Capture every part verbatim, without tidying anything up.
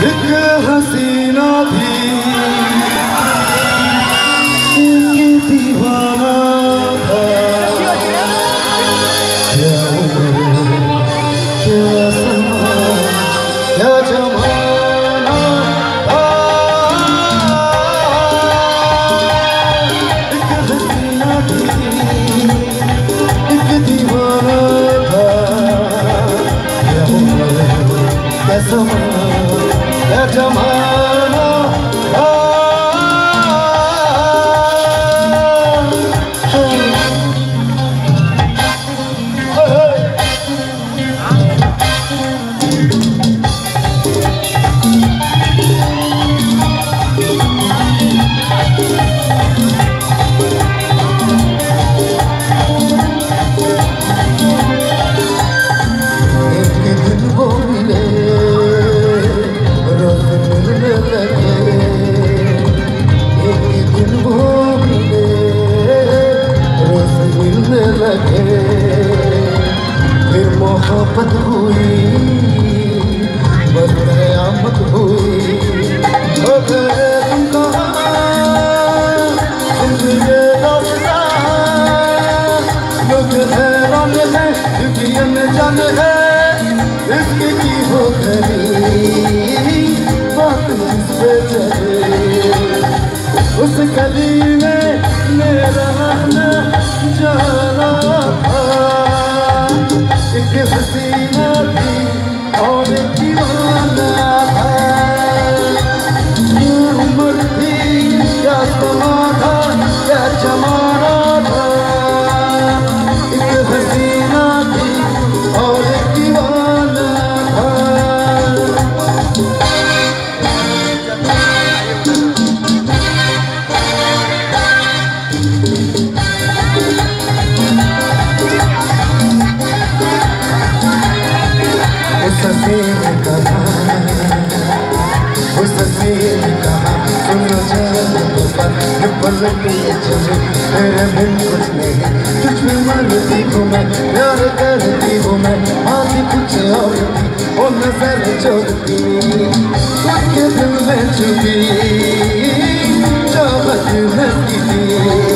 एक हसीना थी एक दीवाना था, क्या उम्र क्या समा क्या जमाना था। एक हसीना थी एक दीवाना था, क्या उम्र क्या समा क्या जमाना था। फिर मोहब्बत हुई बस कयामत हुई। हो गए तुम कहाँ तुमसे रास्ता, लोग हैरान है क्योंकि अनजान है इसकी की हो गई बात जिससे चले। उस गली में मेरा आना जाना था, एक हसीना थी और एक दीवाना था। क्या उम्र थी क्या समा था क्या जमाना था। एक हसीना थी और एक दीवाना था। उस हसीन ने कहा उस हसीन ने कहा सुनो जान पल के चले मेरे बिन कुछ नहीं, तुझ में मरती हूँ मैं प्यार करती हूँ मैं। आती कुछ और थी वो नजर चोरती उसके दिल में छुपी चाहत लगी थी।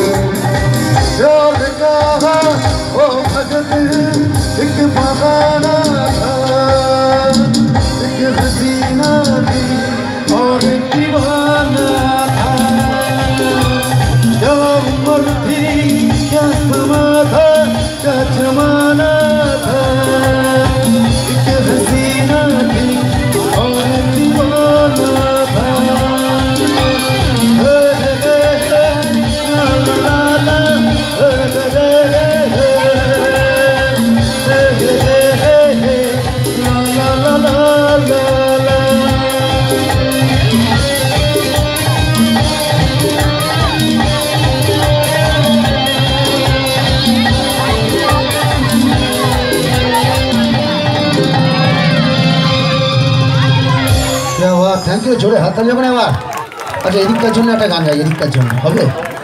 जोर कहा वो भगत एक बहाना था, एक हसीना थी और एक दीवाना था। क्या उम्र थी क्या समा था क्या जमाना था। एक हसीना थी और एक दीवाना था। Thank you. जोड़े हाथ ताली। अच्छा एदिकटार जन्य एक गान गाई, एदिकटार जन्य হবে।